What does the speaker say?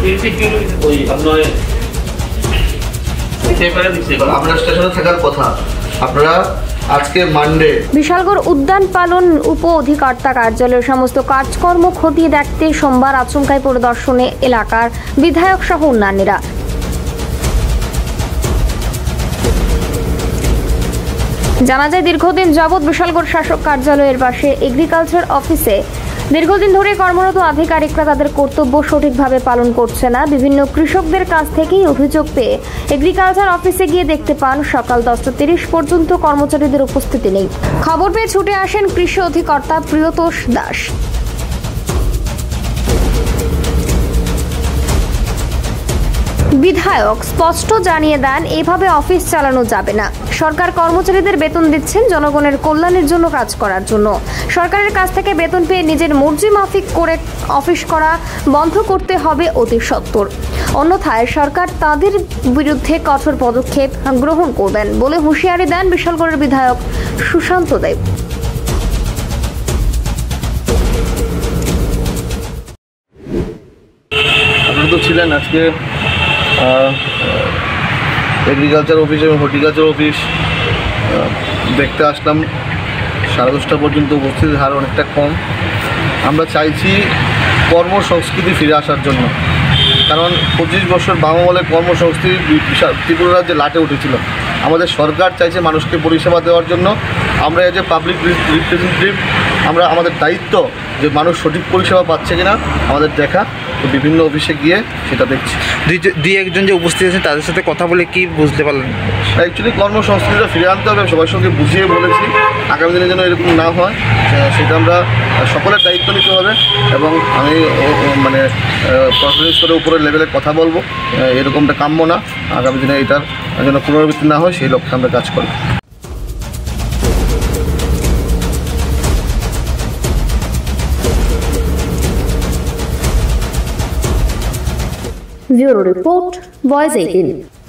আপনার স্টেশনে থাকার কথা, আপনারা আজকে মানডে। বিশালগড় উদ্যান পালন উপ অধিকর্তা কার্যালয়ের সমস্ত কাজকর্ম খতিয়ে দেখতে সোমবার আচমকায় পরিদর্শনে এলাকার বিধায়ক সহ অন্যান্যরা। জানা যায়, দীর্ঘদিন যাবৎ বিশালগড় শাসক কার্যালয়ের পাশে এগ্রিকালচার অফিসে দীর্ঘদিন ধরে কর্মরত আধিকারিকরা তাদের কর্তব্য সঠিকভাবে পালন করছে না। বিভিন্ন কৃষকদের কাছ থেকেই অভিযোগ পেয়ে এগ্রিকালচার অফিসে গিয়ে দেখতে পান সকাল 10:30 পর্যন্ত কর্মচারীদের উপস্থিতি নেই। খবর পেয়ে ছুটে আসেন কৃষি অধিকর্তা প্রিয়তোষ দাস। বিধায়ক স্পষ্ট জানিয়ে দেন, এভাবে অফিস চালানো যাবে না। সরকার কর্মচারীদের বেতন দিচ্ছেন জনগণের কল্যাণের জন্য, কাজ করার জন্য। সরকারের কাছ থেকে বেতন পেয়ে নিজের মর্জি মাফিক করে অফিস করা বন্ধ করতে হবে অতি সত্বর, অন্যথায় সরকার তাদের বিরুদ্ধে কঠোর পদক্ষেপ গ্রহণ করবেন বলে হুঁশিয়ারি দেন বিশালগড়ের বিধায়ক সুশান্ত দেব। আপনারা তো ছিলেন আজকে এগ্রিকালচার অফিস এবং হর্টিকালচার অফিস দেখতে আসলাম। 10:30 পর্যন্ত উপস্থিতির হার অনেকটা কম। আমরা চাইছি কর্মসংস্কৃতি ফিরে আসার জন্য, কারণ 25 বছর বামমহলে কর্মসংস্কৃতি ত্রিপুরা রাজ্যে লাটে উঠেছিল। আমাদের সরকার চাইছে মানুষকে পরিষেবা দেওয়ার জন্য। আমরা এজ এ পাবলিক রিপ্রেজেন্টেটিভ আমরা আমাদের দায়িত্ব যে মানুষ সঠিক পরিষেবা পাচ্ছে কিনা আমাদের দেখা, তো বিভিন্ন অফিসে গিয়ে সেটা দেখছি। দুই একজন যে উপস্থিত আছেন তাদের সাথে কথা বলে কি বুঝতে পারলেন? অ্যাকচুয়ালি কর্মসংস্কৃতিটা ফিরে আনতে হবে, সবার সঙ্গে বুঝিয়ে বলেছি। আগামী দিনে যেন এরকম না হয় সেটা আমরা সকলের দায়িত্ব নিতে হবে, এবং আমি মানে প্রশাসনিক স্তরের উপরের লেভেলে কথা বলবো। এরকমটা কাম্য না, আগামী দিনে এটার যেন পুনরাবৃত্তি না হয় সেই লক্ষ্যে আমরা কাজ করব। Bureau Report, Voice 18।